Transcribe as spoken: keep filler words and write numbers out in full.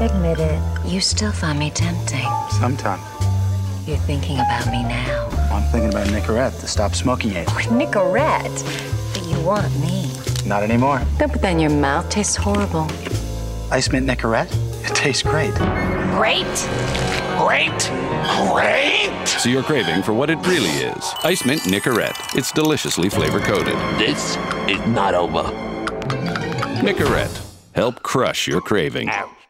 Admit it. You still find me tempting. Sometimes. You're thinking about me now. I'm thinking about Nicorette, the stop smoking aid. Oh, Nicorette? But you want me. Not anymore. Don't put that in your mouth. Tastes horrible. Ice mint Nicorette? It tastes great. Great? Great! Great! So you're craving for what it really is. Ice Mint Nicorette. It's deliciously flavor-coated. This is not over. Nicorette. Help crush your craving. Ouch.